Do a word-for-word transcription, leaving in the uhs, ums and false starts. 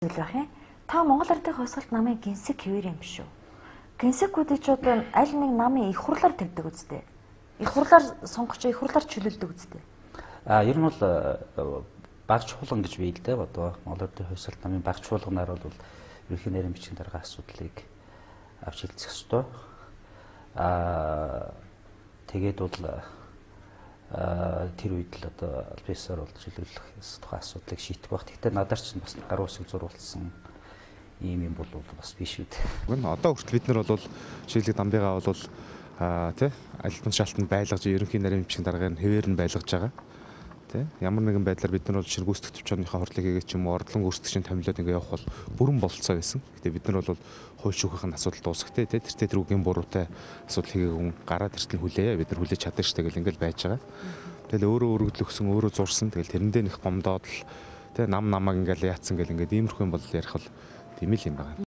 зүйл байх юм. Та Монгол Ардын хувьсгалт намын гинсэг хэвээр юм биш үү? Гинсэгүүдийн ч одоо аль нэг намын их хурлаар тавьдаг үстэй. Их хурлаар сонгогч их хурлаар чөлөөлдөг үстэй. А ер нь бол багц чуулган гэж бий л дээ бодоо. Монгол Ардын хувьсгалт намын багц чуулганаар бол ерөнхий нарийн бичгийн дарга асуудлыг авч хэлцэх ёстой. А тэгээд бол тэр үед л одоо албасаар бол чөлөөлөх тухай асуудлыг шийдэх баг. Гэхдээ надаар ч бас гаруй үсэг зурулсан ийм юм бол бас биш үү. Гүн одоо хүртэл бид нар бол шийдлэг дамбыгаа бол тий албан шалтанд байлгаж ерөнхий нарийн бичгийн даргаыг хэвээр нь байлгаж байгаа. Тий ямар нэгэн байдлаар бид нар бол жишээ гүйцэтгэх төвчөөний хордлыг хийгээд ч юм уу ордлон гүйцэтгэгчийн томилоод ингээ явах бол бүрэн бололцоо байсан. Гэтэ бид нар бол хууль шүүхийн асуудал дуусгахтэй тий тэр тэрүүгийн буруутай асуудал хийгээгүй гараад иртэл хүлээе бид нар хүлээж чадна штэ гэл ингээл байж байгаа. Тэгэл өөрөө өргөдлөгсөн өөрөө зурсан тэгэл тэрэндээ нэх гомдоод л тий нам намаг ингээл яатсан гэл ингээд иймэрхүү юм бол ярих бол тийм л юм байна.